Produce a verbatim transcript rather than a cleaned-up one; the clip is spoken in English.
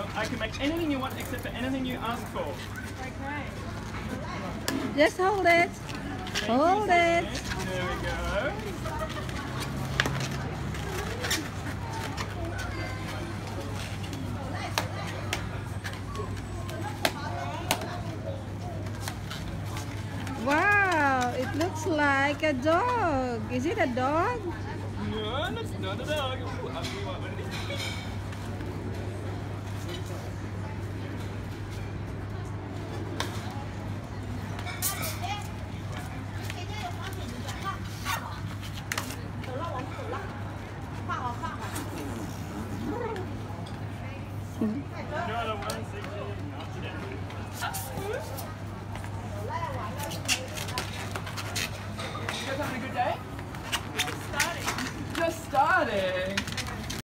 tinkerbell. I can make anything you want except for anything you ask for. Okay. Just hold it. Thank Hold you, it. Sydney. There we go. Wow, it looks like a dog. Is it a dog? No, that's not a dog. Ooh, ugly one. What did he do? Not a one sixty, not today. You guys having a good day? Just starting. Just starting.